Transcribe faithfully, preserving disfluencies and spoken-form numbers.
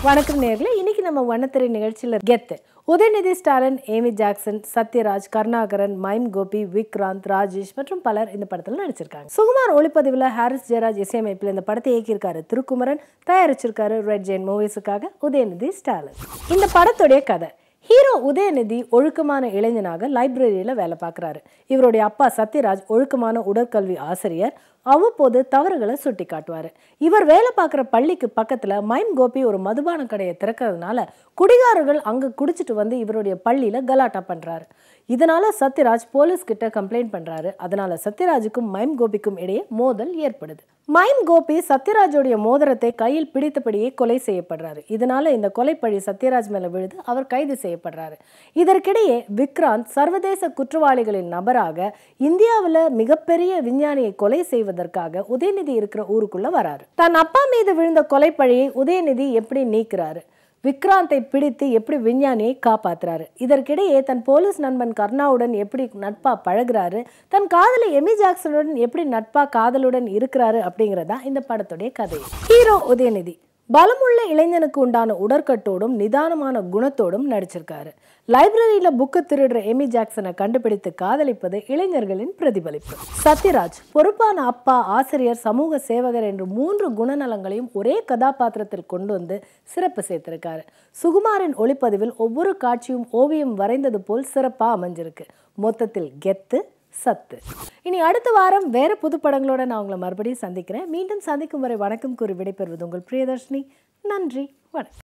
வணக்கம் நேயர்களே, இன்னைக்கு நம்ம வண்ணத்திரை நிகழ்ச்சியில் கெத்து உதயநிதி ஸ்டாலின், ஏமி ஜாக்சன், சத்யராஜ், கருணாகரன், மைம் கோபி, விக்ராந்த், ராஜேஷ் மற்றும் பலர் இந்த படத்தில் நடிச்சிருக்காங்க. சுகுமார் ஒளிப்பதிவில் ஹாரிஸ் ஜெயராஜ் இசையமைப்பில் இந்த படத்தை இயக்கியிருக்காரு திருக்குமரன், தயாரிச்சிருக்காரு ரெட் ஜெயின் மூவிஸுக்காக உதயநிதி ஸ்டாலின். இந்த படத்துடைய கதை, ஹீரோ உதயநிதி ஒழுக்கமான இளைஞனாக லைப்ரரியில் வேலை பார்க்குறாரு. இவருடைய அப்பா சத்யராஜ் ஒழுக்கமான உடற்கல்வி ஆசிரியர். அவ்வப்போது தவறுகளை சுட்டி காட்டுவார். இவர் வேலை பார்க்குற பள்ளிக்கு பக்கத்தில் மைம் கோபி ஒரு மதுபான கடையை திறக்கிறதுனால குடிகாரர்கள் அங்கே குடிச்சிட்டு வந்து இவருடைய பள்ளியில் கலாட்டா பண்ணுறாரு. இதனால் சத்யராஜ் போலீஸ்கிட்ட கம்ப்ளைண்ட் பண்ணுறாரு. அதனால் சத்யராஜுக்கும் மைம் கோபிக்கும் இடையே மோதல் ஏற்படுது. மைம் கோபி சத்யராஜோடைய மோதிரத்தை கையில் பிடித்தபடியே கொலை செய்யப்படுறாரு. இதனால இந்த கொலைப்பழி சத்யராஜ் மேல விழுது. அவர் கைது செய்யப்படுறாரு. இதற்கிடையே விக்ராந்த் சர்வதேச குற்றவாளிகளின் நபராக இந்தியாவில் மிகப்பெரிய விஞ்ஞானியை கொலை செய்வதற்காக உதயநிதி இருக்கிற ஊருக்குள்ள வராரு. தன் அப்பா மீது விழுந்த கொலைப்பழியை உதயநிதி எப்படி நீக்கிறாரு, விக்ராந்தை பிடித்து எப்படி விஞ்ஞானியை காப்பாத்துறாரு, இதற்கிடையே தன் போலீஸ் நண்பன் கர்ணாவுடன் எப்படி நட்பா பழகுறாரு, தன் காதலி எமி ஜாக்சனுடன் எப்படி நட்பா காதலுடன் இருக்கிறாரு அப்படிங்கிறதா இந்த படத்துடைய கதை. ஹீரோ உதயநிதி பலமுள்ள இளைஞனுக்கு உண்டான உடற்கட்டோடும் நிதானமான குணத்தோடும் நடிச்சிருக்காரு. லைப்ரரியில புக்கு திருடுற எமி ஜாக்சனை கண்டுபிடித்து காதலிப்பது இளைஞர்களின் பிரதிபலிப்பு. சத்யராஜ் பொறுப்பான அப்பா, ஆசிரியர், சமூக சேவகர் என்று மூன்று குணநலங்களையும் ஒரே கதாபாத்திரத்தில் கொண்டு வந்து சிறப்பு சேர்த்திருக்காரு. சுகுமாரின் ஒளிப்பதிவில் ஒவ்வொரு காட்சியும் ஓவியம் வரைந்தது போல் சிறப்பா அமைஞ்சிருக்கு. மொத்தத்தில் கெத்து சத்து. இனி அடுத்த வாரம் வேற புது படங்களோட நான் உங்களை மறுபடியும் சந்திக்கிறேன். மீண்டும் சந்திக்கும் வரை வணக்கம் கூறி விடைபெறுவது உங்கள் பிரியதர்ஷினி. நன்றி, வணக்கம்.